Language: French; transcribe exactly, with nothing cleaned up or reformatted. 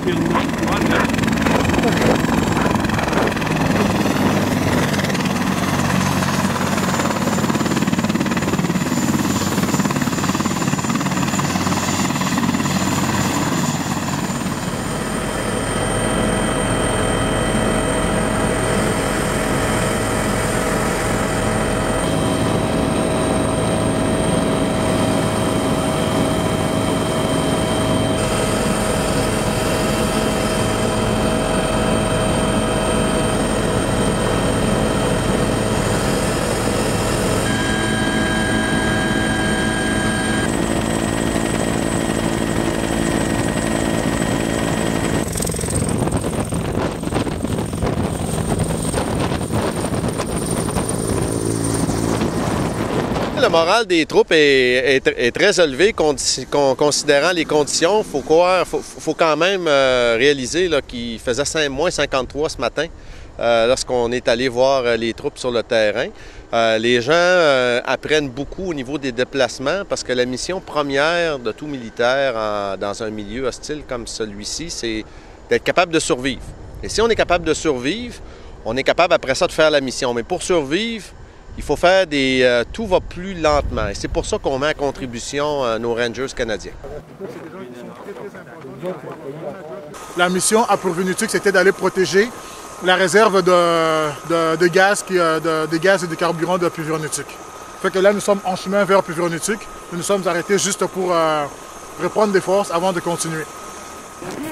Le moral des troupes est, est, est très élevé considérant les conditions. Il faut, faut, faut quand même euh, réaliser qu'il faisait moins cinquante-trois ce matin euh, lorsqu'on est allé voir les troupes sur le terrain. Euh, les gens euh, apprennent beaucoup au niveau des déplacements parce que la mission première de tout militaire en, dans un milieu hostile comme celui-ci, c'est d'être capable de survivre. Et si on est capable de survivre, on est capable après ça de faire la mission. Mais pour survivre, il faut faire des... Euh, tout va plus lentement. Et c'est pour ça qu'on met en contribution euh, nos Rangers canadiens. La mission à Purvinutsuq, c'était d'aller protéger la réserve de, de, de, gaz, qui, de, de gaz et de carburant de Purvinutsuq. Fait que là, nous sommes en chemin vers Purvinutsuq. Nous nous sommes arrêtés juste pour euh, reprendre des forces avant de continuer.